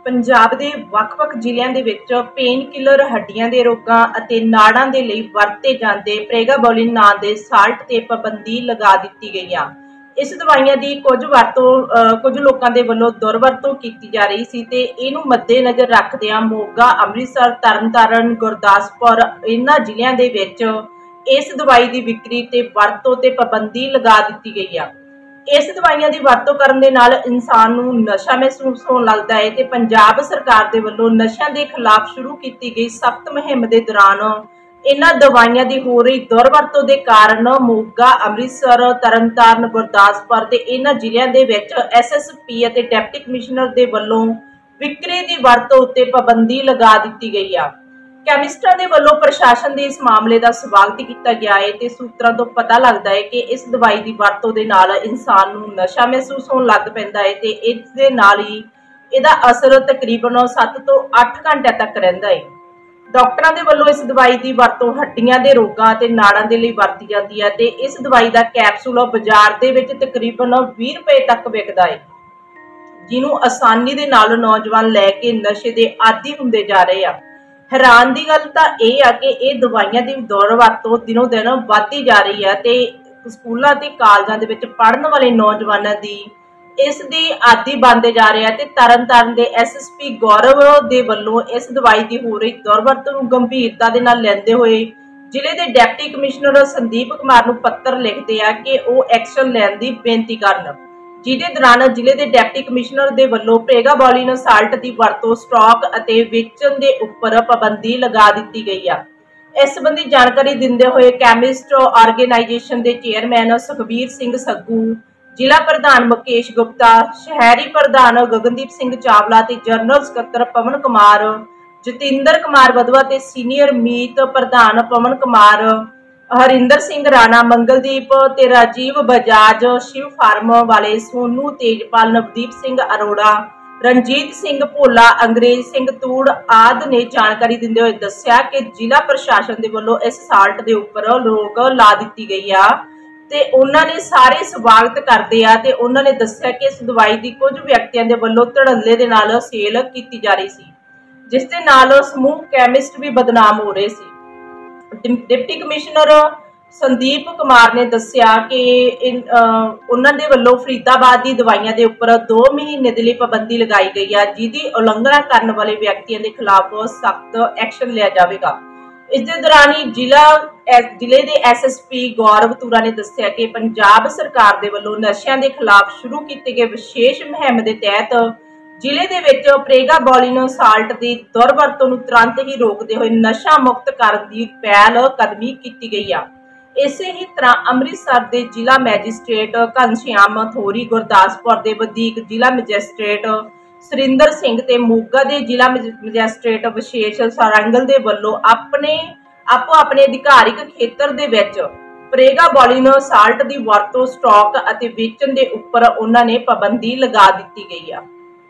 ਪੰਜਾਬ ਦੇ ਵੱਖ-ਵੱਖ ਜ਼ਿਲ੍ਹਿਆਂ ਦੇ ਵਿੱਚ ਪੇਨ ਕਿਲਰ, ਹੱਡੀਆਂ ਦੇ ਰੋਗਾਂ ਅਤੇ ਨਾੜਾਂ ਦੇ ਲਈ ਵਰਤੇ ਜਾਂਦੇ ਪ੍ਰੇਗਾਬੋਲਿਨ ਨਾਂ ਦੇ ਸਾਲਟ ਤੇ ਪਾਬੰਦੀ ਲਗਾ ਦਿੱਤੀ ਗਈ ਆ। ਇਸ ਦਵਾਈਆਂ ਦੀ ਕੁਝ ਲੋਕਾਂ ਦੇ ਵੱਲੋਂ ਦੁਰਵਰਤੋਂ ਕੀਤੀ ਜਾ ਰਹੀ ਸੀ ਤੇ ਇਹਨੂੰ ਮੱਦੇਨਜ਼ਰ ਰੱਖਦਿਆਂ ਮੋਗਾ, ਅੰਮ੍ਰਿਤਸਰ, ਤਰਨਤਾਰਨ, ਗੁਰਦਾਸਪੁਰ ਇਹਨਾਂ ਜ਼ਿਲ੍ਹਿਆਂ ਦੇ ਵਿੱਚ ਇਸ ਦਵਾਈ ਦੀ ਵਿਕਰੀ ਤੇ ਵਰਤੋਂ ਤੇ ਪਾਬੰਦੀ ਲਗਾ ਦਿੱਤੀ ਗਈ ਆ। ਇਸ ਦਵਾਈਆਂ ਦੀ ਵਰਤੋਂ ਕਰਨ ਦੇ ਨਾਲ ਇਨਸਾਨ ਨੂੰ ਨਸ਼ਾ ਮਹਿਸੂਸ ਹੋਣ ਲੱਗਦਾ ਹੈ ਤੇ ਪੰਜਾਬ ਸਰਕਾਰ ਦੇ ਵੱਲੋਂ ਨਸ਼ਿਆਂ ਦੇ ਖਿਲਾਫ ਸ਼ੁਰੂ ਕੀਤੀ ਗਈ ਸਖਤ ਮੁਹਿੰਮ ਦੇ ਦੌਰਾਨ ਇਹਨਾਂ ਦਵਾਈਆਂ ਦੀ ਹੋ ਰਹੀ ਦੁਰਵਰਤੋਂ ਦੇ ਕਾਰਨ ਮੋਗਾ, ਅੰਮ੍ਰਿਤਸਰ, ਤਰਨਤਾਰਨ, ਗੁਰਦਾਸਪੁਰ ਤੇ ਇਹਨਾਂ ਜ਼ਿਲ੍ਹਿਆਂ ਦੇ ਵਿੱਚ SSP ਅਤੇ ਡਿਪਟੀ ਕਮਿਸ਼ਨਰ ਦੇ ਵੱਲੋਂ ਵਿਕਰੀ ਦੀ ਵਰਤੋਂ ਉੱਤੇ ਪਾਬੰਦੀ ਲਗਾ ਦਿੱਤੀ ਗਈ ਆ। ਕੈਮਿਸਟਾਂ ਦੇ ਵੱਲੋਂ ਪ੍ਰਸ਼ਾਸਨ ਦੇ ਇਸ ਮਾਮਲੇ ਦਾ ਸਵਾਗਤ ਕੀਤਾ ਗਿਆ ਹੈ ਤੇ ਸੂਤਰਾਂ ਤੋਂ ਪਤਾ ਲੱਗਦਾ ਹੈ ਕਿ ਇਸ ਦਵਾਈ ਦੀ ਵਰਤੋਂ ਦੇ ਨਾਲ ਇਨਸਾਨ ਨੂੰ ਨਸ਼ਾ ਮਹਿਸੂਸ ਹੋਣ ਲੱਗ ਪੈਂਦਾ ਹੈ ਤੇ ਇਸ ਦੇ ਨਾਲ ਹੀ ਇਹਦਾ ਅਸਰ ਤਕਰੀਬਨ 7 ਤੋਂ 8 ਘੰਟਿਆਂ ਤੱਕ ਰਹਿੰਦਾ ਹੈ। ਡਾਕਟਰਾਂ ਦੇ ਵੱਲੋਂ ਇਸ ਦਵਾਈ ਦੀ ਵਰਤੋਂ ਹੱਡੀਆਂ ਦੇ ਰੋਗਾਂ ਅਤੇ ਨਾੜਾਂ ਦੇ ਲਈ ਵਰਤੀ ਜਾਂਦੀ ਹੈ ਤੇ ਇਸ ਦਵਾਈ ਦਾ ਕੈਪਸੂਲ ਬਾਜ਼ਾਰ ਦੇ ਵਿੱਚ ਤਕਰੀਬਨ 20 ਰੁਪਏ ਤੱਕ ਵਿਕਦਾ ਹੈ, ਜਿਹਨੂੰ ਆਸਾਨੀ ਦੇ ਨਾਲ ਨੌਜਵਾਨ ਲੈ ਕੇ ਨਸ਼ੇ ਦੇ ਆਦੀ ਹੁੰਦੇ ਜਾ ਰਹੇ ਆ। ਹੈਰਾਨ ਦੀ ਗੱਲ ਤਾਂ ਇਹ ਆ ਕਿ ਇਹ ਦਵਾਈਆਂ ਦੀ ਦੁਰਵਰਤੋਂ ਦਿਨੋਂ ਦਿਨ ਵੱਧਦੀ ਜਾ ਰਹੀ ਹੈ ਤੇ ਸਕੂਲਾਂ ਤੇ ਕਾਲਜਾਂ ਦੇ ਵਿੱਚ ਪੜ੍ਹਨ ਵਾਲੇ ਨੌਜਵਾਨਾਂ ਦੀ ਇਸ ਦੀ ਆਦੀ ਬਣਦੇ ਜਾ ਰਹੇ ਆ ਤੇ ਤਰਨਤਾਰਨ ਦੇ SSP ਗੌਰਵ ਦੇ ਵੱਲੋਂ ਇਸ ਦਵਾਈ ਦੀ ਹੋ ਰਹੀ ਦੁਰਵਰਤੋਂ ਨੂੰ ਗੰਭੀਰਤਾ ਦੇ ਨਾਲ ਲੈਂਦੇ ਹੋਏ ਜ਼ਿਲ੍ਹੇ ਦੇ ਡਿਪਟੀ ਕਮਿਸ਼ਨਰ ਸੰਦੀਪ ਕੁਮਾਰ ਨੂੰ ਪੱਤਰ ਲਿਖਦੇ ਆ ਕਿ ਉਹ ਐਕਸ਼ਨ ਲੈਣ ਦੀ ਬੇਨਤੀ ਕਰਨ, ਜਿਹਦੇ ਦੌਰਾਨ ਜ਼ਿਲ੍ਹੇ ਦੇ ਡਿਪਟੀ ਕਮਿਸ਼ਨਰ ਦੇ ਵੱਲੋਂ ਪ੍ਰੇਗਾਬੋਲਿਨ ਸਾਲਟ ਦੀ ਵਰਤੋਂ, ਸਟਾਕ ਅਤੇ ਵੇਚਣ ਦੇ ਉੱਪਰ ਪਾਬੰਦੀ ਲਗਾ ਦਿੱਤੀ ਗਈ ਆ। ਇਸ ਸੰਬੰਧੀ ਜਾਣਕਾਰੀ ਦਿੰਦੇ ਹੋਏ ਕੈਮਿਸਟ ਆਰਗੇਨਾਈਜੇਸ਼ਨ ਦੇ ਚੇਅਰਮੈਨ ਸੁਖਬੀਰ ਸਿੰਘ ਸੱਗੂ, ਜ਼ਿਲ੍ਹਾ ਪ੍ਰਧਾਨ ਮੁਕੇਸ਼ ਗੁਪਤਾ, ਸ਼ਹਿਰੀ ਪ੍ਰਧਾਨ ਗਗਨਦੀਪ ਸਿੰਘ ਚਾਵਲਾ ਤੇ ਜਨਰਲ ਸਕੱਤਰ ਪਵਨ ਕੁਮਾਰ, ਜਤਿੰਦਰ ਕੁਮਾਰ ਵਧਵਾ ਤੇ ਸੀਨੀਅਰ ਮੀਤ ਪ੍ਰਧਾਨ ਪਵਨ ਕੁਮਾਰ, ਹਰਿੰਦਰ ਸਿੰਘ ਰਾਣਾ, ਮੰਗਲਦੀਪ ਤੇ ਰਾਜੀਵ ਬਜਾਜ, ਸ਼ਿਵ ਫਾਰਮ ਵਾਲੇ ਸੋਨੂ ਤੇਜਪਾਲ, ਨਵਦੀਪ ਸਿੰਘ ਅਰੋੜਾ, ਰਣਜੀਤ ਸਿੰਘ ਭੋਲਾ, ਅੰਗਰੇਜ਼ ਸਿੰਘ ਤੂੜ ਆਦਿ ਨੇ ਜਾਣਕਾਰੀ ਦਿੰਦੇ ਹੋਏ ਦੱਸਿਆ ਕਿ ਜ਼ਿਲ੍ਹਾ ਪ੍ਰਸ਼ਾਸਨ ਦੇ ਵੱਲੋਂ ਇਸ ਸਾਲਟ ਦੇ ਉੱਪਰ ਰੋਕ ਲਾ ਦਿੱਤੀ ਗਈ ਆ ਤੇ ਉਹਨਾਂ ਨੇ ਸਾਰੇ ਸਵਾਗਤ ਕਰਦੇ ਆ ਤੇ ਉਹਨਾਂ ਨੇ ਦੱਸਿਆ ਕਿ ਇਸ ਦਵਾਈ ਦੀ ਕੁਝ ਵਿਅਕਤੀਆਂ ਦੇ ਵੱਲੋਂ ਧੜੱਲੇ ਦੇ ਨਾਲ ਸੇਲ ਕੀਤੀ ਜਾ ਰਹੀ ਸੀ, ਜਿਸ ਦੇ ਨਾਲ ਸਮੂਹ ਕੈਮਿਸਟ ਵੀ ਬਦਨਾਮ ਹੋ ਰਹੇ ਸੀ। ਡਿਪਟੀ ਕਮਿਸ਼ਨਰ ਸੰਦੀਪ ਕੁਮਾਰ ਨੇ ਦੱਸਿਆ ਕਿ ਉਹਨਾਂ ਦੇ ਵੱਲੋਂ ਫਰੀਦਾਬਾਦ ਦੀ ਦਵਾਈਆਂ ਦੇ ਉੱਪਰ 2 ਮਹੀਨੇ ਦੇ ਲਈ ਪਾਬੰਦੀ ਲਗਾਈ ਗਈ ਆ, ਜਿਹਦੀ ਉਲੰਘਣਾ ਕਰਨ ਵਾਲੇ ਵਿਅਕਤੀਆਂ ਦੇ ਖਿਲਾਫ ਸਖਤ ਐਕਸ਼ਨ ਲਿਆ ਜਾਵੇਗਾ। ਇਸ ਦੇ ਦੌਰਾਨ ਹੀ ਜ਼ਿਲ੍ਹੇ ਦੇ SSP ਗੌਰਵ ਤੂਰਾ ਨੇ ਦੱਸਿਆ ਕਿ ਪੰਜਾਬ ਸਰਕਾਰ ਦੇ ਵੱਲੋਂ ਨਸ਼ਿਆਂ ਦੇ ਖਿਲਾਫ ਸ਼ੁਰੂ ਕੀਤੇ ਗਏ ਵਿਸ਼ੇਸ਼ ਮੁਹਿੰਮ ਦੇ ਤਹਿਤ ਜ਼ਿਲ੍ਹੇ ਦੇ ਵਿੱਚ ਪ੍ਰੇਗਾਬੋਲਿਨ ਸਾਲਟ ਦੀ ਦੁਰਵਰਤੋਂ ਨੂੰ ਤੁਰੰਤ ਹੀ ਰੋਕਦੇ ਹੋਏ ਨਸ਼ਾ ਮੁਕਤ ਕਰਨ ਦੀ ਪਹਿਲ ਕਦਮੀ ਕੀਤੀ ਗਈ ਆ। ਇਸੇ ਹੀ ਤਰ੍ਹਾਂ ਅੰਮ੍ਰਿਤਸਰ ਦੇ ਜ਼ਿਲ੍ਹਾ ਮੈਜਿਸਟ੍ਰੇਟ ਘਨਸ਼ਿਆਮ ਥੋਰੀ, ਗੁਰਦਾਸਪੁਰ ਦੇ ਵਧੀਕ ਜ਼ਿਲ੍ਹਾ ਮੈਜਿਸਟ੍ਰੇਟ ਸੁਰਿੰਦਰ ਸਿੰਘ ਤੇ ਮੋਗਾ ਦੇ ਜ਼ਿਲ੍ਹਾ ਮੈਜਿਸਟ੍ਰੇਟ ਵਿਸ਼ੇਸ਼ ਸਾਰੰਗਲ ਦੇ ਵੱਲੋਂ ਆਪੋ ਆਪਣੇ ਅਧਿਕਾਰਿਕ ਖੇਤਰ ਦੇ ਵਿੱਚ ਪ੍ਰੇਗਾਬੋਲਿਨ ਸਾਲਟ ਦੀ ਵਰਤੋਂ, ਸਟਾਕ ਅਤੇ ਵੇਚਣ ਦੇ ਉੱਪਰ ਉਹਨਾਂ ਨੇ ਪਾਬੰਦੀ ਲਗਾ ਦਿੱਤੀ ਗਈ ਆ।